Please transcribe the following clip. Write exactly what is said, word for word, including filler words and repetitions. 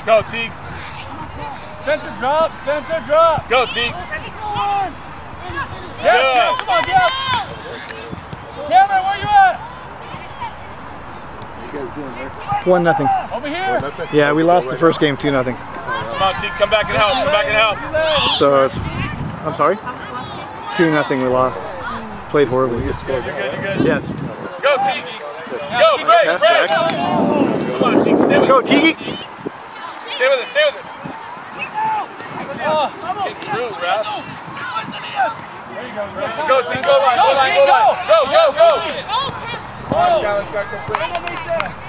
Go, Teague. Spencer, drop. Spencer, drop. Go, Teague. Yeah, yeah, come on, get up. Cameron, where you at? What are you guys doing there? One nothing. Over here. One nothing? Yeah, we lost the first game two nothing. Come on, Teague, come back and help. Come back and help. So it's, I'm sorry? two nothing we lost. Played horribly. You're good, you're good. Yes. Go, Teague. Go, break, Pass, break. Jack. Come on, Teague, stay with Go, it. Teague. Stay with it, stay with it. Get through, Raph. Go, Teague, go line, go line, go line. Go, go, go. Come on, Scott, let's go.